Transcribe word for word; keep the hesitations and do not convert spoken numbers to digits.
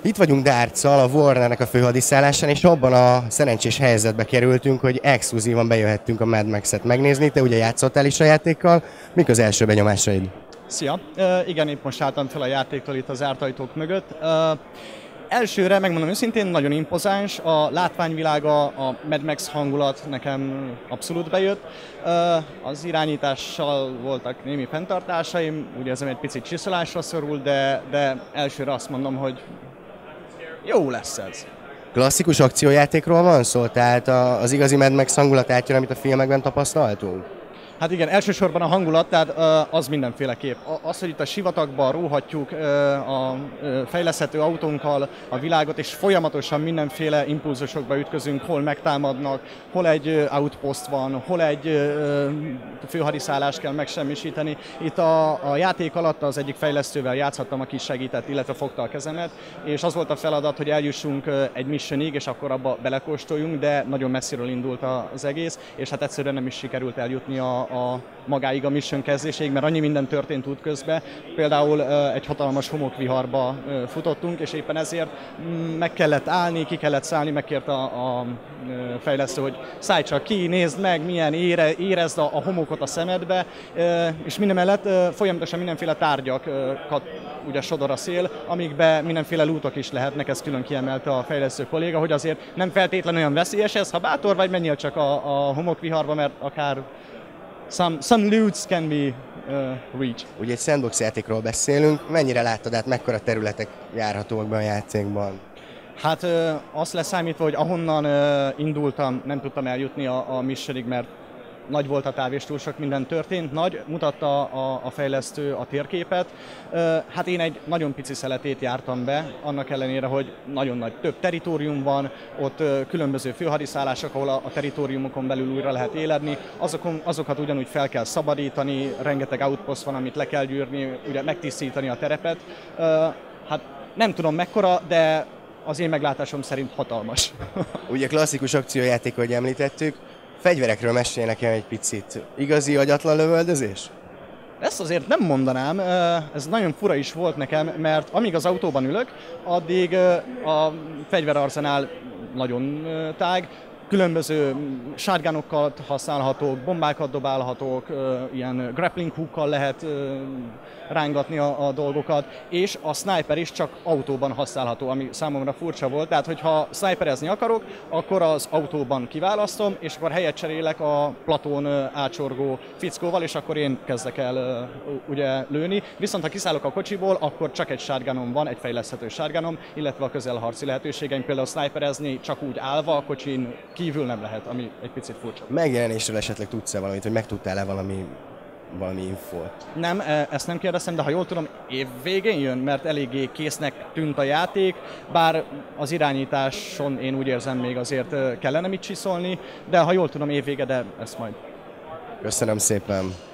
Itt vagyunk Dartszal, a Warnernek a főhadiszállásán, és abban a szerencsés helyzetbe kerültünk, hogy exkluzívan bejöhettünk a Mad Max-et megnézni. Te ugye játszottál is a játékkal, mik az első benyomásaid? Szia! Uh, igen, épp most álltam fel a játéktól itt az zárt ajtók mögött. Uh, elsőre, megmondom őszintén, nagyon impozáns, a látványvilága, a Mad Max hangulat nekem abszolút bejött. Uh, az irányítással voltak némi fenntartásaim, úgy érzem, egy picit csiszolásra szorul, de, de elsőre azt mondom, hogy jó lesz ez. Klasszikus akciójátékról van szó, tehát az igazi Mad Max hangulatát jön, amit a filmekben tapasztaltunk? Hát igen, elsősorban a hangulat, tehát az mindenféleképp. Az, hogy itt a sivatagban róhatjuk a fejleszthető autónkkal a világot, és folyamatosan mindenféle impulzusokba ütközünk, hol megtámadnak, hol egy outpost van, hol egy főhadiszállást kell megsemmisíteni. Itt a, a játék alatt az egyik fejlesztővel játszhattam, aki segített, illetve fogta a kezemet, és az volt a feladat, hogy eljussunk egy missionig, és akkor abba belekóstoljunk, de nagyon messziről indult az egész, és hát egyszerűen nem is sikerült eljutni a a magáig a mission kezdéséig, mert annyi minden történt útközben. Például egy hatalmas homokviharba futottunk, és éppen ezért meg kellett állni, ki kellett szállni, megkért a, a fejlesztő, hogy szállj csak ki, nézd meg, milyen ére, érezd a, a homokot a szemedbe, és mindemellett folyamatosan mindenféle tárgyakat ugye sodor a szél, amikbe mindenféle lootok is lehetnek, ezt külön kiemelte a fejlesztő kolléga, hogy azért nem feltétlenül olyan veszélyes ez, ha bátor vagy, menjél csak a, a homokviharba, mert akár Some, some loots can be uh, reached. Ugye egy sandbox játékról beszélünk, mennyire láttad át, mekkora területek járhatóak be a játékban? Hát azt leszámítva, hogy ahonnan indultam, nem tudtam eljutni a, a missionig, mert nagy volt a táv és túl sok minden történt. Nagy, mutatta a, a fejlesztő a térképet. Hát én egy nagyon pici szeletét jártam be, annak ellenére, hogy nagyon nagy, több teritorium van, ott különböző főhadiszállások, ahol a, a teritoriumokon belül újra lehet éledni. Azokon, azokat ugyanúgy fel kell szabadítani, rengeteg outpost van, amit le kell gyűrni, ugye megtisztítani a terepet. Hát nem tudom mekkora, de az én meglátásom szerint hatalmas. Ugye klasszikus akciójáték, ahogy említettük, fegyverekről mesélj nekem egy picit. Igazi agyatlan lövöldözés? Ezt azért nem mondanám, ez nagyon fura is volt nekem, mert amíg az autóban ülök, addig a fegyverarzenál nagyon tág, különböző shotgunokat használhatók, bombákat dobálhatók, ilyen grappling hookkal lehet rángatni a, a dolgokat, és a sniper is csak autóban használható, ami számomra furcsa volt. Tehát, hogyha sniperezni akarok, akkor az autóban kiválasztom, és akkor helyet cserélek a platón átsorgó fickóval, és akkor én kezdek el ugye lőni. Viszont ha kiszállok a kocsiból, akkor csak egy shotgunom van, egy fejleszthető shotgunom, illetve a közelharci lehetőségeim, például sniperezni csak úgy állva a kocsin kívül nem lehet, ami egy picit furcsa. Megjelenésről esetleg tudsz-e valamit, hogy megtudtál-e valami, valami infót? Nem, ezt nem kérdeztem, de ha jól tudom, év végén jön, mert eléggé késznek tűnt a játék, bár az irányításon én úgy érzem, még azért kellene mit csiszolni, de ha jól tudom, év vége, de ezt majd. Köszönöm szépen!